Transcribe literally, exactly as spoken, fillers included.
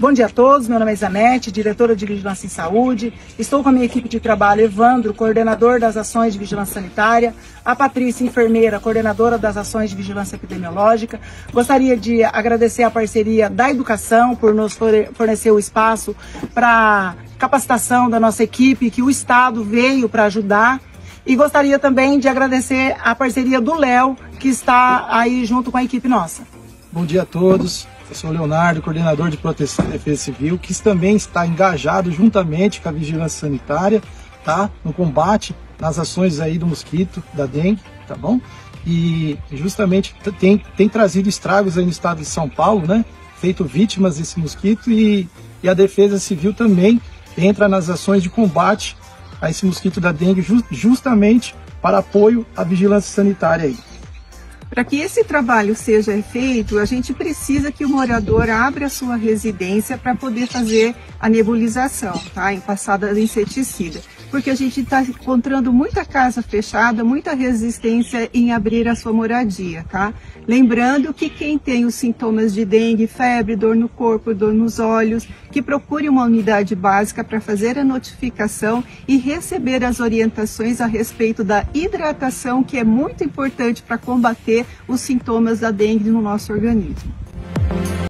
Bom dia a todos, meu nome é Isanete, diretora de Vigilância em Saúde. Estou com a minha equipe de trabalho, Evandro, coordenador das ações de vigilância sanitária, a Patrícia, enfermeira, coordenadora das ações de vigilância epidemiológica. Gostaria de agradecer a parceria da educação por nos fornecer o espaço para capacitação da nossa equipe, que o Estado veio para ajudar. E gostaria também de agradecer a parceria do Léo, que está aí junto com a equipe nossa. Bom dia a todos. Eu sou o Leonardo, coordenador de Proteção e Defesa Civil, que também está engajado juntamente com a Vigilância Sanitária, tá? No combate, nas ações aí do mosquito, da dengue, tá bom? E justamente tem, tem trazido estragos aí no estado de São Paulo, né? Feito vítimas desse mosquito e, e a Defesa Civil também entra nas ações de combate a esse mosquito da dengue, just, justamente para apoio à vigilância sanitária aí. Para que esse trabalho seja feito, a gente precisa que o morador abra a sua residência para poder fazer a nebulização, tá? Em passada de inseticida. Porque a gente está encontrando muita casa fechada, muita resistência em abrir a sua moradia, tá? Lembrando que quem tem os sintomas de dengue, febre, dor no corpo, dor nos olhos, que procure uma unidade básica para fazer a notificação e receber as orientações a respeito da hidratação, que é muito importante para combater os sintomas da dengue no nosso organismo.